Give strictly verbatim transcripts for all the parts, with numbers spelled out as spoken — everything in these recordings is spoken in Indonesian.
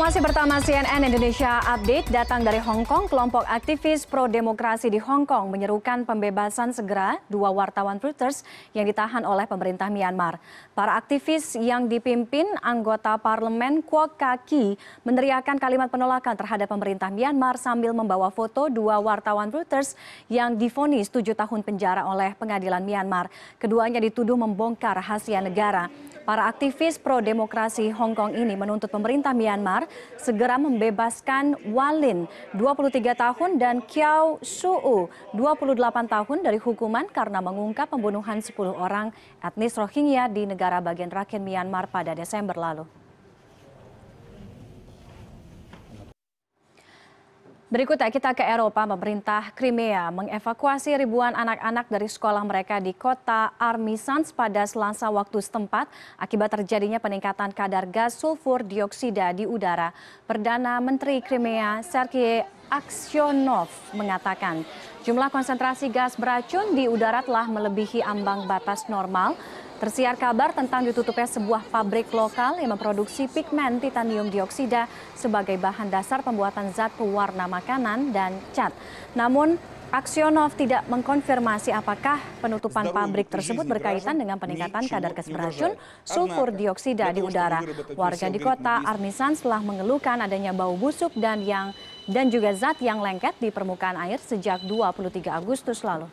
Anda masih bersama C N N Indonesia Update. Datang dari Hong Kong, kelompok aktivis pro-demokrasi di Hong Kong menyerukan pembebasan segera dua wartawan Reuters yang ditahan oleh pemerintah Myanmar. Para aktivis yang dipimpin anggota parlemen Kwok Ka-ki meneriakkan kalimat penolakan terhadap pemerintah Myanmar sambil membawa foto dua wartawan Reuters yang divonis tujuh tahun penjara oleh pengadilan Myanmar. Keduanya dituduh membongkar rahasia negara. Para aktivis pro-demokrasi Hong Kong ini menuntut pemerintah Myanmar segera membebaskan Walin, dua puluh tiga tahun, dan Kyaw Suu, dua puluh delapan tahun dari hukuman karena mengungkap pembunuhan sepuluh orang etnis Rohingya di negara bagian Rakhine Myanmar pada Desember lalu. Berikutnya kita ke Eropa. Pemerintah Crimea mengevakuasi ribuan anak-anak dari sekolah mereka di kota Armisans pada Selasa waktu setempat akibat terjadinya peningkatan kadar gas sulfur dioksida di udara. Perdana Menteri Crimea Sergei Aksyonov mengatakan jumlah konsentrasi gas beracun di udara telah melebihi ambang batas normal. Tersiar kabar tentang ditutupnya sebuah pabrik lokal yang memproduksi pigmen titanium dioksida sebagai bahan dasar pembuatan zat pewarna makanan dan cat. Namun, Aksyonov tidak mengkonfirmasi apakah penutupan pabrik tersebut berkaitan dengan peningkatan kadar gas beracun sulfur dioksida di udara. Warga di kota Armisans telah mengeluhkan adanya bau busuk dan yang dan juga zat yang lengket di permukaan air sejak dua puluh tiga Agustus lalu.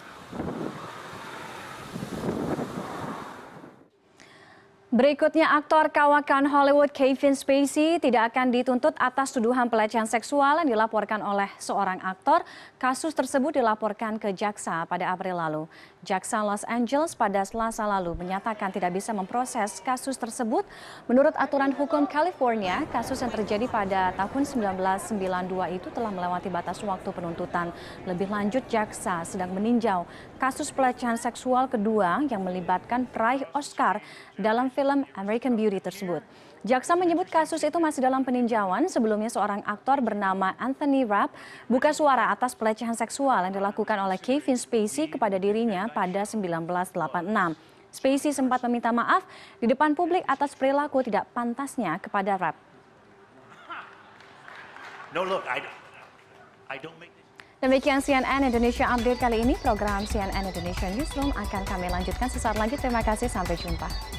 Berikutnya, aktor kawakan Hollywood Kevin Spacey tidak akan dituntut atas tuduhan pelecehan seksual yang dilaporkan oleh seorang aktor. Kasus tersebut dilaporkan ke jaksa pada April lalu. Jaksa Los Angeles pada Selasa lalu menyatakan tidak bisa memproses kasus tersebut. Menurut aturan hukum California, kasus yang terjadi pada tahun seribu sembilan ratus sembilan puluh dua itu telah melewati batas waktu penuntutan. Lebih lanjut, jaksa sedang meninjau kasus pelecehan seksual kedua yang melibatkan peraih Oscar dalam film American Beauty tersebut. Jaksa menyebut kasus itu masih dalam peninjauan. Sebelumnya seorang aktor bernama Anthony Rapp buka suara atas pelecehan seksual yang dilakukan oleh Kevin Spacey kepada dirinya pada seribu sembilan ratus delapan puluh enam. Spacey sempat meminta maaf di depan publik atas perilaku tidak pantasnya kepada Rapp. No, look, I, I don't make... Demikian C N N Indonesia Update kali ini. Program C N N Indonesia Newsroom akan kami lanjutkan sesaat lagi. Terima kasih, sampai jumpa.